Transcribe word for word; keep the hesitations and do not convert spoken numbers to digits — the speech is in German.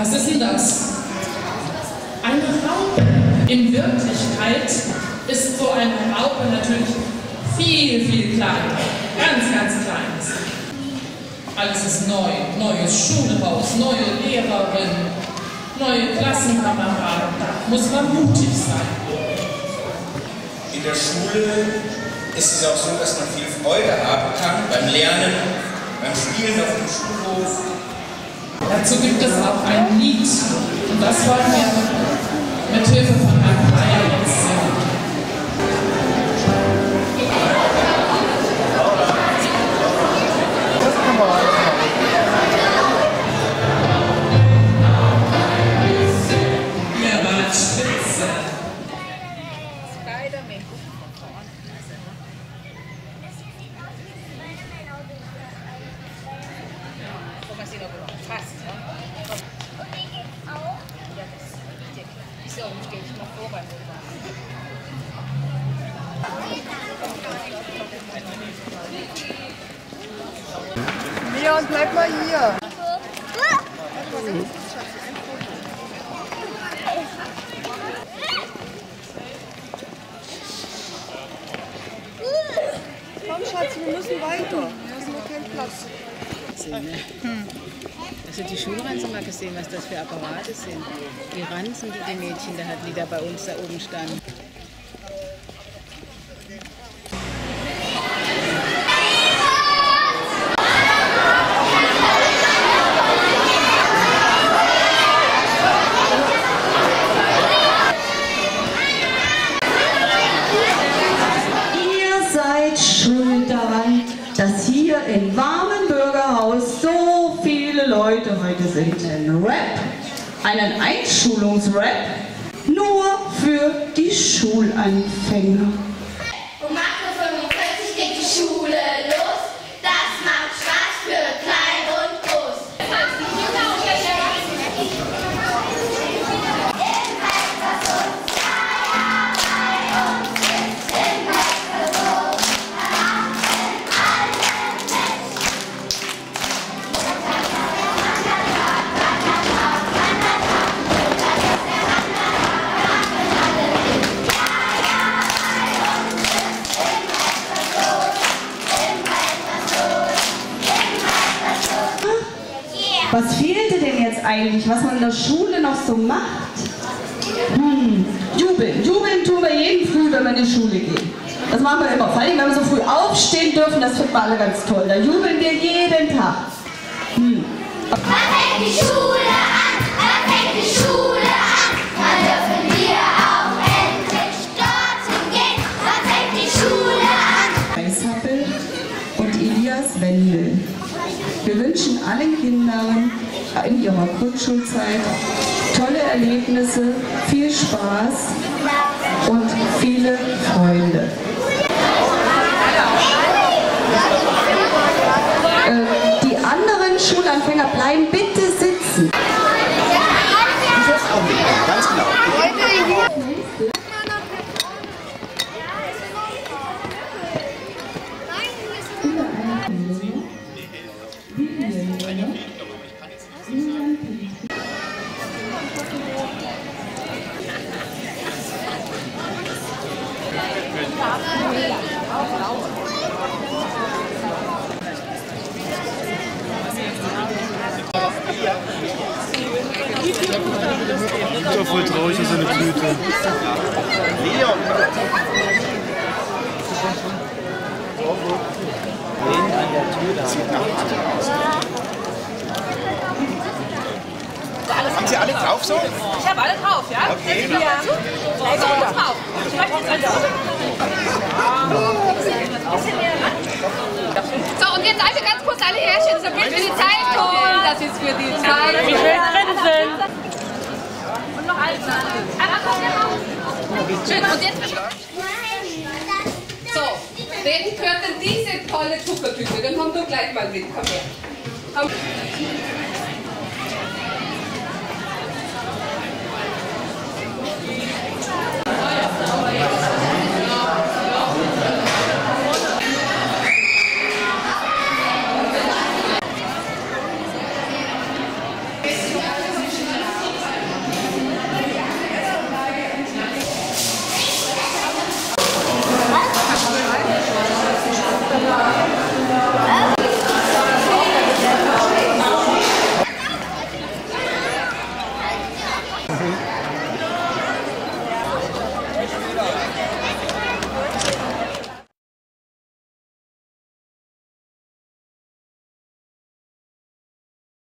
Was ist denn das? Eine Raupe. In Wirklichkeit ist so eine Raupe natürlich viel, viel kleiner. Ganz, ganz kleines. Alles ist neu. Neues Schulhaus, neue Lehrerin, neue Klassenkameraden. Da muss man mutig sein. In der Schule ist es auch so, dass man viel Freude haben kann beim Lernen, beim Spielen auf dem Schulhof. Dazu gibt es auch ein Lied. Und das wollen wir mit Hilfe von Herrn Breyer jetzt singen. Mir war spitze. Fast, ne? Und mir geht's auch? Ja, das ist ja umstehe ich mal vor beim Leon, bleib mal hier. Komm, Schatz, wir müssen weiter. Wir haben nur keinen Platz. Hm. Also die Schulranzen haben wir mal gesehen, was das für Apparate sind. Die Ranzen, die die Mädchen da hatten, die da bei uns da oben standen. Ihr seid schuld daran, dass hier im warmen Bürgerhaus so viele Leute heute sind. Einen Rap, einen Einschulungsrap, nur für die Schulanfänger. Um acht Uhr fünfundvierzig geht die Schule los. Das macht Spaß für klein und groß. Was fehlte denn jetzt eigentlich, was man in der Schule noch so macht? Hm, jubeln. Jubeln tun wir jeden Früh, wenn wir in die Schule gehen. Das machen wir immer. Vor allem, wenn wir so früh aufstehen dürfen, das finden wir alle ganz toll. Da jubeln wir jeden Tag. Hm. Wann fängt die Schule an? Wann fängt die Schule an? Wann dürfen wir auch endlich dorthin gehen? Wann fängt die Schule an? Eishappel und Elias Wendel. Wir wünschen allen Kindern in ihrer Grundschulzeit tolle Erlebnisse, viel Spaß und viele Freunde. Äh, die anderen Schulanfänger bleiben bitte sitzen. Ganz genau. Ich bin voll traurig, das ist eine Tüte. Leon! Lehnen an der Tür da. Sieht nach Harte aus. Haben Sie alle drauf so? Ich habe alle drauf, ja? Okay. Ja. Ich habe alle drauf. Ich möchte jetzt alle drauf. So, und jetzt alle ganz kurz alle herstellen. Das ist ein Bild für die Zeitung. Das ist für die Zeitung. Wie schön drin sind. Und noch alles. Einmal kommt der raus. Schön, und jetzt... So, wem gehört denn diese tolle Zuckertüte? Dann komm du gleich mal mit. Komm her. Komm.